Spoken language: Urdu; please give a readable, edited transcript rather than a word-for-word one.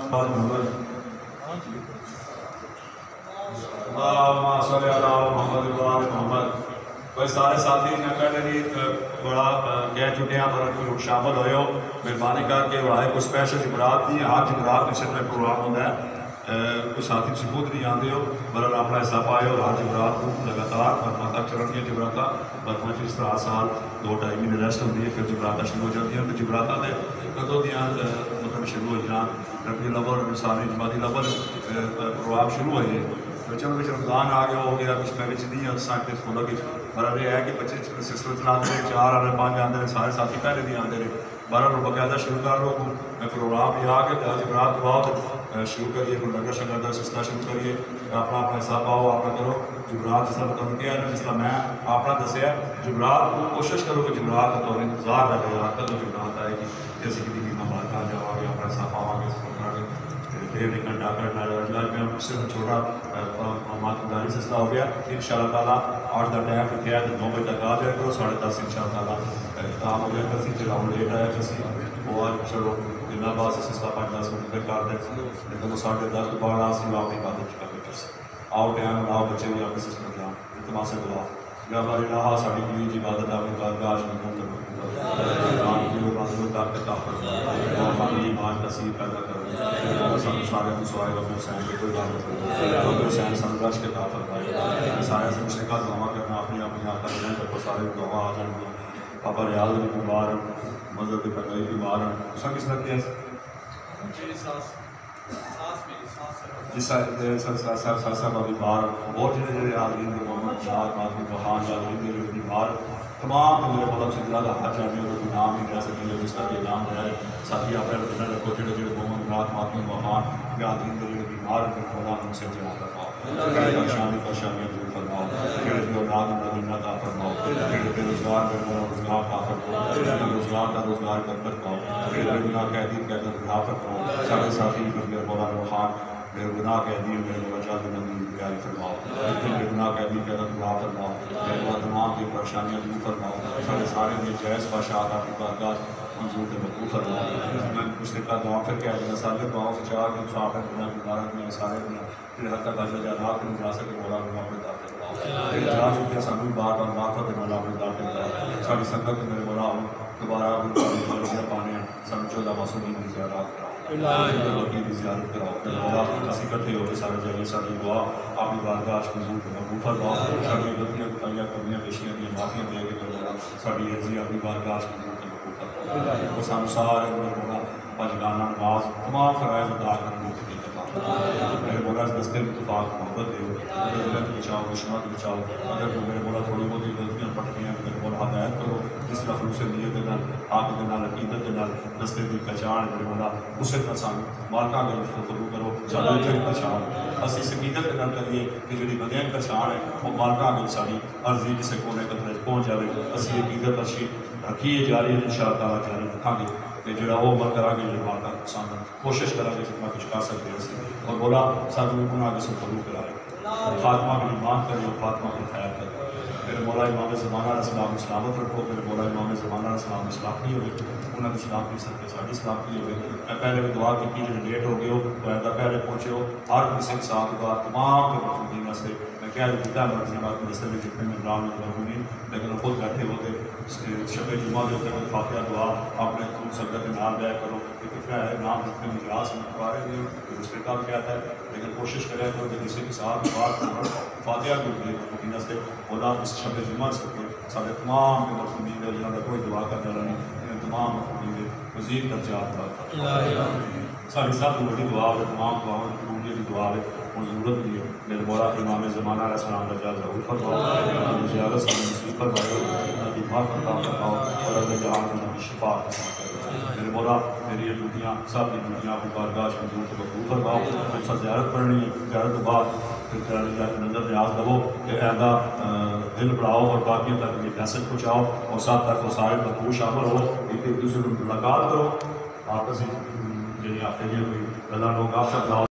سارے ساتھی پہلے بڑا کہہ چکے ہیں پر لوگ شامل ہوئے ہو مہربانی کر کے وڑائے کوئی اسپیشل جمعرات نہیں ہر جمعرات نشر میں پروگرام ہوتا ہے کوئی ساتھی سے خود نہیں آتے ہو برل اپنا حصہ پائے اور ہر جمعرات کو لگاتار ختمہ تک چلن گیا جمعراتہ برما اس طرح سال 2-2.5 مہینے ریسٹ ہوتی ہے پھر جمعراتہ شروع ہو جاتی ہیں تو جمعراتہ دے کدوں دیاں مطلب شروع ہو جان ربیع الاول نصابی جمادی الاول پروگرام شروع ہوئے بچوں میں رمضان آ گیا ہو گیا کچھ میں نہیں ہے سائنس اسکولوں کی برابر یہ ہے کہ بچے سسٹم چلاتے ہیں 4 آتے 5 آتے ہیں سارے ساتھی پہلے بھی آتے ہیں برابر باقاعدہ شروع کر لو میں پروگرام یہ آ کے جمعرات بعد شروع کریے کوئی لنگر شنگر کا سلسلہ شروع کریے اپنا حصہ پاؤ اپنا کرو جمعرات جس طرح بتا کیا ہے جس طرح میں اپنا دسیا جمعرات کو کوشش کرو کہ جمعرات کا تو انتظار رکھے گا کل جمعرات آئے گی کہ اسی کی مبارک آ جاؤ گے اپنا حصہ پاؤ گے ڈیڑھ گھنٹہ کرنا میں صرف چھوٹا ماتمداری سلسلہ ہو گیا ان شاء اللہ تعالیٰ 8 کا ٹائم رکھے ہے 9 بجے تک آ جائے کرو 10:30 ان شاء اللہ تعالیٰ اختتام ہو گیا کسی جگہ لیٹ آیا کسی وہ آج چلو جنہ بعد سے سلسلہ 5-10 منٹ پہ کر دیں لیکن وہ 10:30 کے بعد آسی آپ کی عبادت کر کے آؤ ٹائم آؤ بچے بھی اپنے سسٹم کیا التما سے دعا یا ہماری راہ ساری پلیز عبادت آپ کی بارگاہ میں کون کرو کثیر پیدا کرو سارے سوائے اپنے حسین کے کوئی بات نہیں حسین سنگرش کے طرف فرمائے سارے سے مشرقہ دعا کرنا اپنی اپنی آتا رہنا جب سارے دعا آ جائیں گے پاپا ریاض بھی بیمار مذہب کے پنگائی بیمار ہیں اس کا کس طرح کیا جس سر بیمار بہت جڑے آدمی محمد شاہ آدمی بہان آدمی بیمار تمام میرے مطلب سے زیادہ ہاتھ جانے اور کوئی نام نہیں رہ سکتے جس کا یہ نام ہے ساتھی آپ نے رکھو جڑے جڑے محمد رات ماتمی بہان یا آدمی جڑے بیمار ہیں خدا ان سے جہاں فرماؤ شانی پریشانیاں دور فرماؤ جڑے جو اولاد مدینہ عطا فرماؤ جڑے بے روزگار بے روزگار عطا فرماؤ جڑے روزگار کا روزگار کر پاؤ جڑے بے گناہ قیدی قیدت رہا فرماؤ سارے ساتھی میرے مولانا خان بے گناہ قیدی میرے مولا جاد نبی بیاری فرماؤ بے گناہ قیدی قیدت رہا فرماؤ میرے مولا تمام کی پریشانیاں دور فرماؤ سارے سارے میں جائز بادشاہ آپ کی بارگاہ منظور کے مقبول فرماؤ میں مشرقہ دعا پھر کیا ہے سارے دعاؤں سے چاہ کے صاحب دنیا مبارک میں سارے دنیا پھر حد تک آجا جانات میں جا سکے مولا میں اپنے دار کے بلاؤ پھر جا چکے سامنے بار بار معافت مولا اپنے دار کے بلاؤ ساری سنگت میرے مولا دوبارہ پانے سب 14 معصومین کی زیارات کراؤ وکیل کی زیارت کراؤ مولا اسی اکٹھے ہو کے سارے جائیے ساری دعا آپ کی بارگاہ منظور کے مقبول فرماؤ ساری غلطیاں کوتاہیاں کمیاں پیشیاں دی معافیاں دے کے میرے مولا ساری عرضی آپ کی بارگاہ منظور کے مقبول فرماؤ وہ سانو سارے میرے مولا پنجگانہ نماز تمام فرائض ادا کرنے کی میرے مولا اس دستے میں اتفاق محبت دے غلط بچاؤ دشمن بچاؤ اگر تو میرے مولا تھوڑی بہت غلطیاں پٹ گئی میرے مولا ہدایت کرو جس طرح خلوص نیت کے نال آگ کے نال عقیدت کے نال دستے کی پہچان میرے مولا اسے طرح سانو مالکاں کے گفتگو کرو سانو اتنے پہچان اسی اس عقیدت کے نال کریے کہ جڑی بندیاں کی پہچان ہے وہ مالکاں کے ساری عرضی کسے کونے قطرے پہنچ جائے اسی عقیدت اچھی رکھیے جاری ان شاء اللہ تعالیٰ جاری رکھاں گے کہ جڑا وہ عمل کرا گے جو مالکاں پسند کوشش کرا گے جتنا کچھ کر سکتے ہیں اور بولا سانو گناہ کے سفر کرائے خاتمہ کی ایمان کریو خاتمہ کی خیر کریو میرے مولا امام زمانہ علیہ السلام سلامت رکھو میرے مولا امام زمانہ علیہ السلام اسلام نہیں ہوئے انہوں نے اسلام کی سب کے ساتھ اسلام نہیں ہوئے میں پہلے بھی دعا کی جو لیٹ ہو گئے ہو تو ایسا پہلے پہنچے ہو ہر کسی کے ساتھ دعا تمام کے مرحومین سے میں کہہ دیتا ہے مرضی بات میں رستے میں جتنے میں نام مرحومین لیکن وہ خود بیٹھے ہوتے شب جمعہ جو ہوتے ہیں فاتحہ دعا آپ نے خود سنگت کے نام بیعت کرو کہ کتنا ہے نام جتنے مجاز میں پارے نہیں اس پہ کام کیا ہے لیکن کوشش کریں تو کہ کسی کے ساتھ بات فاتحہ بھی ہوتی ہے مرحومین سے خدا اس شب جمعہ سے سارے تمام کے مرحومین ہے جنہوں نے کوئی دعا کرنے والا نہیں تمام مرحومین مزید درجات بات ساری سب بڑی دعا ہے تمام دعاؤں کی دعا ہے اور ضرورت بھی ہے میرے مولا امام زمانہ علیہ السلام رجا ضرور فرماؤ زیارت سے نصیب فرماؤ دماغ عطا فرماؤ اور اللہ جہان میں شفا میرے مولا میری ڈیوٹیاں سب کی ڈیوٹیاں اپنی بارگاہ منظور سے مقبول فرماؤ ہم سب زیارت پڑھنی ہے زیارت کے بعد پھر نظر نیاز دو کہ ایدا دل بڑھاؤ اور باقیوں تک یہ میسج پہنچاؤ اور ساتھ تک وہ سارے مقبول شامل ہو ایک دوسرے کو ملاقات کرو آپس میں جنہیں آپ کے لیے کوئی اللہ لوگ آپ سب